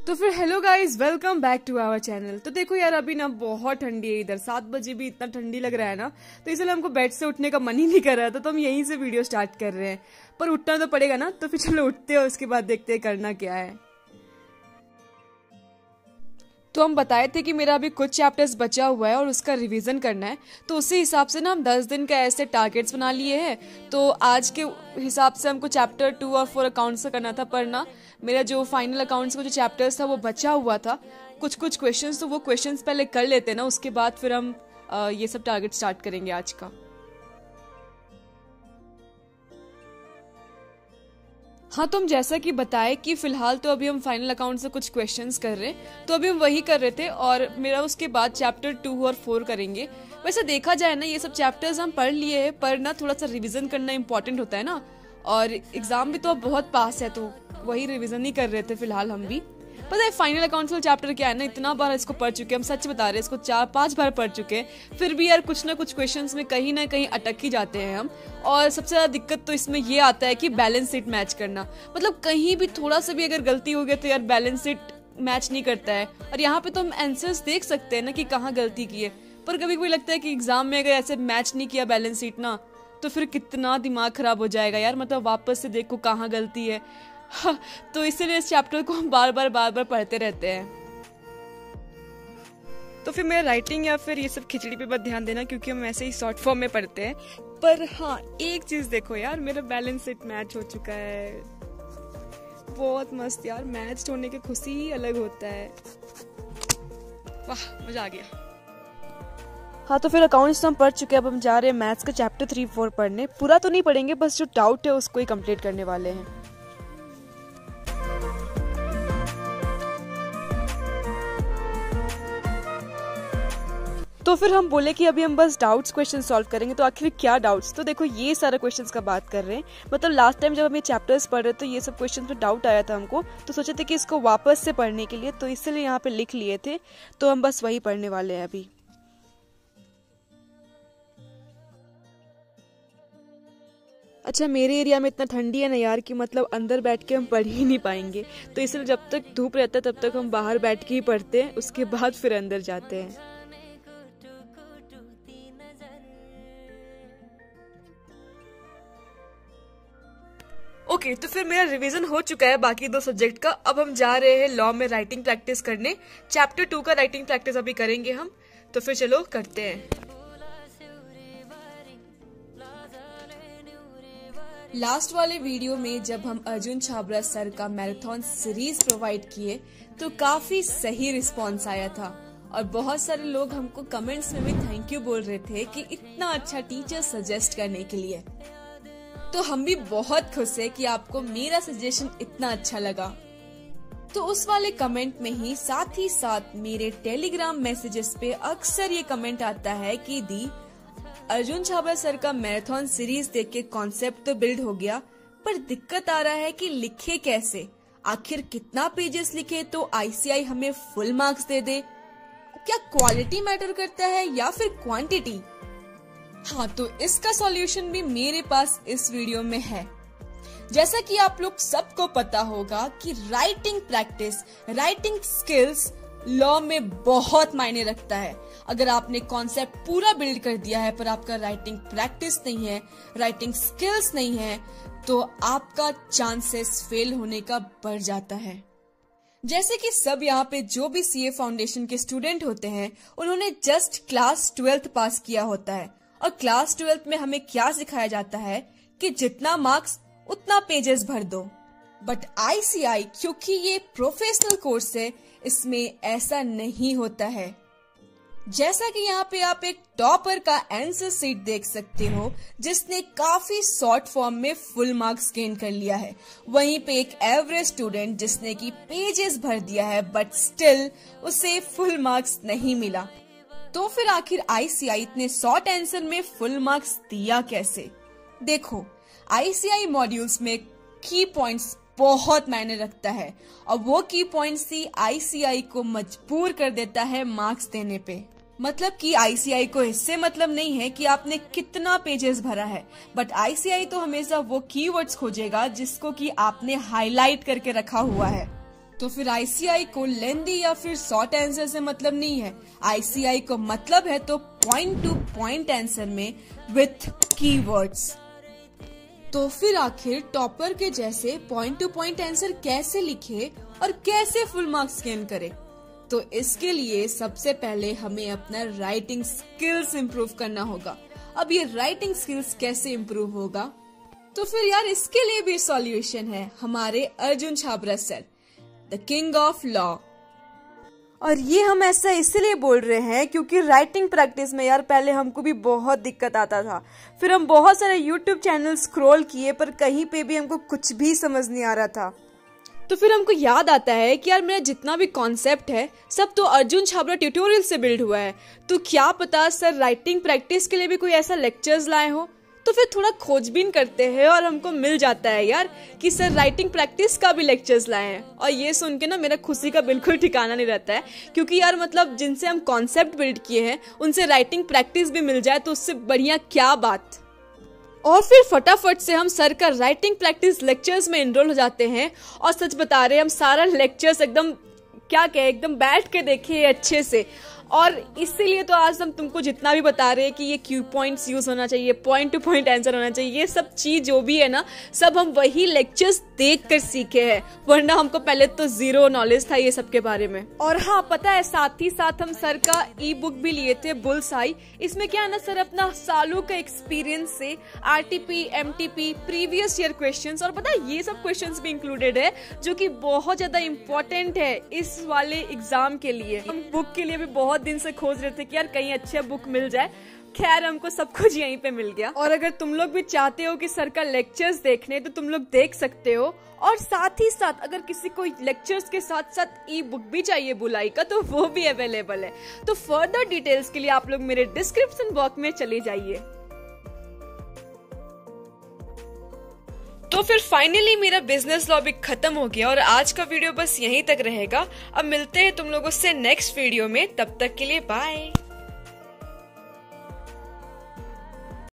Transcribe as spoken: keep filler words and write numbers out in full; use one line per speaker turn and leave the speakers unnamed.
तो फिर hello guys, welcome back to our channel. तो देखो यार, अभी ना बहुत ठंडी है इधर, सात बजे भी इतना ठंडी लग रहा है ना, तो इसलिए हमको बेड से उठने का मन ही नहीं कर रहा था, तो हम यहीं से वीडियो स्टार्ट कर रहे हैं। पर उठना तो पड़ेगा ना, तो फिर चलो उठते हैं, उसके बाद देखते हैं करना क्या है। तो हम बताए थे कि मेरा अभी कुछ चैप्टर्स बचा हुआ है और उसका रिवीजन करना है, तो उसी हिसाब से ना हम दस दिन का ऐसे टारगेट्स बना लिए हैं। तो आज के हिसाब से हमको चैप्टर टू और फोर अकाउंट्स का करना था, पर ना मेरा जो फाइनल अकाउंट्स का जो चैप्टर्स था वो बचा हुआ था, कुछ कुछ क्वेश्चंस, तो वो क्वेश्चंस पहले कर लेते हैं ना, उसके बाद फिर हम आ, ये सब टारगेट स्टार्ट करेंगे आज का। हाँ, तो हम जैसा कि बताए कि फिलहाल तो अभी हम फाइनल अकाउंट से कुछ क्वेश्चंस कर रहे हैं, तो अभी हम वही कर रहे थे और मेरा उसके बाद चैप्टर टू और फोर करेंगे। वैसे देखा जाए ना, ये सब चैप्टर्स हम पढ़ लिए हैं, पर ना थोड़ा सा रिवीजन करना इम्पोर्टेंट होता है ना, और एग्जाम भी तो अब बहुत पास है, तो वही रिवीजन ही कर रहे थे फिलहाल हम भी। पता है फाइनल अकाउंट्स का चैप्टर क्या है ना, इतना बार इसको पढ़ चुके हैं, हम सच बता रहे हैं, इसको चार पांच बार पढ़ चुके हैं, फिर भी यार कुछ ना कुछ क्वेश्चंस में कहीं ना कहीं अटक ही जाते हैं हम। और सबसे ज्यादा दिक्कत तो इसमें ये आता है कि बैलेंस शीट मैच करना, मतलब कहीं भी थोड़ा सा भी अगर गलती हो गया तो यार बैलेंस शीट मैच नहीं करता है। और यहाँ पे तो हम आंसर्स देख सकते हैं ना कि कहाँ गलती की है, पर कभी कभी लगता है कि एग्जाम में अगर ऐसे मैच नहीं किया बैलेंस शीट ना, तो फिर कितना दिमाग खराब हो जाएगा यार, मतलब वापस से देखो कहाँ गलती है। हाँ, तो इसीलिए इस चैप्टर को हम बार बार बार बार पढ़ते रहते हैं। तो फिर मेरा राइटिंग या फिर ये सब खिचड़ी पे बस ध्यान देना, क्योंकि हम ऐसे ही शॉर्ट फॉर्म में पढ़ते हैं। पर हाँ, एक चीज देखो यार, मेरा बैलेंस शीट मैच हो चुका है, बहुत मस्त यार, मैच होने की खुशी ही अलग होता है, वाह मजा आ गया। हाँ, तो फिर अकाउंट्स तो हम पढ़ चुके हैं, अब हम जा रहे हैं मैथ्स का चैप्टर थ्री फोर पढ़ने। पूरा तो नहीं पढ़ेंगे, बस जो डाउट है उसको ही कंप्लीट करने वाले हैं। तो फिर हम बोले कि अभी हम बस डाउट्स क्वेश्चन सॉल्व करेंगे, तो आखिर क्या डाउट्स, तो देखो ये सारा क्वेश्चंस का बात कर रहे हैं। मतलब लास्ट टाइम जब हम ये चैप्टर्स पढ़ रहे थे तो ये सब क्वेश्चंस में डाउट आया था हमको, तो सोचे थे कि इसको वापस से पढ़ने के लिए, तो इसलिए यहाँ पे लिख लिए थे, तो हम बस वही पढ़ने वाले हैं अभी। अच्छा, मेरे एरिया में इतना ठंडी है ना यार कि मतलब अंदर बैठ के हम पढ़ ही नहीं पाएंगे, तो इसलिए जब तक धूप रहता है तब तक हम बाहर बैठ के ही पढ़ते हैं, उसके बाद फिर अंदर जाते हैं। ओके okay, तो फिर मेरा रिवीजन हो चुका है बाकी दो सब्जेक्ट का। अब हम जा रहे हैं लॉ में राइटिंग प्रैक्टिस करने, चैप्टर टू का राइटिंग प्रैक्टिस अभी करेंगे हम, तो फिर चलो करते हैं। लास्ट वाले वीडियो में जब हम अर्जुन छाबड़ा सर का मैराथन सीरीज प्रोवाइड किए तो काफी सही रिस्पॉन्स आया था, और बहुत सारे लोग हमको कमेंट्स में भी थैंक यू बोल रहे थे कि इतना अच्छा टीचर सजेस्ट करने के लिए। तो हम भी बहुत खुश है कि आपको मेरा सजेशन इतना अच्छा लगा। तो उस वाले कमेंट में ही साथ ही साथ मेरे टेलीग्राम मैसेजेस पे अक्सर ये कमेंट आता है कि दी, अर्जुन छाबड़ा सर का मैराथन सीरीज देख के कॉन्सेप्ट तो बिल्ड हो गया, पर दिक्कत आ रहा है कि लिखे कैसे, आखिर कितना पेजेस लिखे तो आईसीआई हमें फुल मार्क्स दे दे, क्या क्वालिटी मैटर करता है या फिर क्वांटिटी? हाँ, तो इसका सॉल्यूशन भी मेरे पास इस वीडियो में है। जैसा कि आप लोग सबको पता होगा कि writing practice, writing skills law में बहुत मायने रखता है। अगर आपने कॉन्सेप्ट पूरा बिल्ड कर दिया है पर आपका राइटिंग प्रैक्टिस नहीं है, राइटिंग स्किल्स नहीं है, तो आपका चांसेस फेल होने का बढ़ जाता है। जैसे कि सब यहाँ पे जो भी सीए फाउंडेशन के स्टूडेंट होते हैं, उन्होंने जस्ट क्लास ट्वेल्थ पास किया होता है, और क्लास ट्वेल्थ में हमें क्या सिखाया जाता है कि जितना मार्क्स उतना पेजेस भर दो। बट आईसीआई, क्योंकि ये प्रोफेशनल कोर्स है, इसमें ऐसा नहीं होता है। जैसा कि यहाँ पे आप एक टॉपर का आंसर शीट देख सकते हो, जिसने काफी शॉर्ट फॉर्म में फुल मार्क्स गेन कर लिया है, वहीं पे एक एवरेज स्टूडेंट जिसने की पेजेस भर दिया है बट स्टिल उसे फुल मार्क्स नहीं मिला। तो फिर आखिर आईसीआई इतने शॉर्ट आंसर में फुल मार्क्स दिया कैसे? देखो, आईसीआई मॉड्यूल्स में की पॉइंट्स बहुत मायने रखता है, और वो की पॉइंट्स ही आईसीआई को मजबूर कर देता है मार्क्स देने पे। मतलब कि आईसीआई को इससे मतलब नहीं है कि आपने कितना पेजेस भरा है, बट आईसीआई तो हमेशा वो कीवर्ड्स खोजेगा जिसको कि आपने हाईलाइट करके रखा हुआ है। तो फिर आईसीआई को लेंदी या फिर शॉर्ट आंसर से मतलब नहीं है। आईसीआई को मतलब है तो पॉइंट टू पॉइंट आंसर में विथ कीवर्ड्स। तो फिर आखिर टॉपर के जैसे पॉइंट टू पॉइंट आंसर कैसे लिखे और कैसे फुल मार्क्स गेन करे? तो इसके लिए सबसे पहले हमें अपना राइटिंग स्किल्स इंप्रूव करना होगा। अब ये राइटिंग स्किल्स कैसे इंप्रूव होगा? तो फिर यार इसके लिए भी सॉल्यूशन है, हमारे Arjun Chhabra sir, the king of law. और ये हम ऐसा इसलिए बोल रहे हैं क्योंकि राइटिंग प्रैक्टिस में यार पहले हमको भी बहुत दिक्कत आता था। फिर हम बहुत सारे यूट्यूब चैनल स्क्रॉल किए पर कहीं पे भी हमको कुछ भी समझ नहीं आ रहा था। तो फिर हमको याद आता है कि यार मेरा जितना भी कॉन्सेप्ट है सब तो अर्जुन छाबड़ा ट्यूटोरियल से बिल्ड हुआ है। तो क्या पता सर राइटिंग प्रैक्टिस के लिए भी कोई ऐसा लेक्चर्स लाए हो। तो फिर थोड़ा खोजबीन करते हैं और हमको मिल जाता है यार कि सर राइटिंग प्रैक्टिस का भी लेक्चर्स लाए हैं। और ये सुन के ना मेरा खुशी का बिल्कुल ठिकाना नहीं रहता है, क्योंकि यार मतलब जिनसे हम कॉन्सेप्ट बिल्ड किए हैं उनसे राइटिंग प्रैक्टिस भी मिल जाए तो उससे बढ़िया क्या बात। और फिर फटाफट से हम सर का राइटिंग प्रैक्टिस लेक्चर्स में एनरोल हो जाते हैं। और सच बता रहे हैं हम सारा लेक्चर्स एकदम क्या कहे एकदम बैठ के देखे अच्छे से। और इसीलिए तो आज हम तुमको जितना भी बता रहे हैं कि ये क्यू पॉइंट्स यूज होना चाहिए, पॉइंट टू पॉइंट आंसर होना चाहिए, ये सब चीज जो भी है ना सब हम वही लेक्चर्स देख कर सीखे हैं, वरना हमको पहले तो जीरो नॉलेज था ये सब के बारे में। और हाँ पता है साथ ही साथ हम सर का ई बुक भी लिए थे बुल्सआई। इसमें क्या है ना सर अपना सालों का एक्सपीरियंस से RTP, MTP, previous year questions और पता है ये सब क्वेश्चंस भी इंक्लूडेड है जो कि बहुत ज्यादा इम्पोर्टेंट है इस वाले एग्जाम के लिए। हम बुक के लिए भी बहुत दिन से खोज रहे थे कि यार कहीं अच्छा बुक मिल जाए। खैर हमको सब कुछ यहीं पे मिल गया। और अगर तुम लोग भी चाहते हो कि सर का लेक्चर्स देखने तो तुम लोग देख सकते हो। और साथ ही साथ अगर किसी को लेक्चर्स के साथ साथ ई बुक भी चाहिए बुलाई का तो वो भी अवेलेबल है। तो फर्दर डिटेल्स के लिए आप लोग मेरे डिस्क्रिप्शन बॉक्स में चले जाइए। तो फिर फाइनली मेरा बिजनेस लॉ भी खत्म हो गया और आज का वीडियो बस यहीं तक रहेगा। अब मिलते हैं तुम लोगों से नेक्स्ट वीडियो में, तब तक के लिए बाय।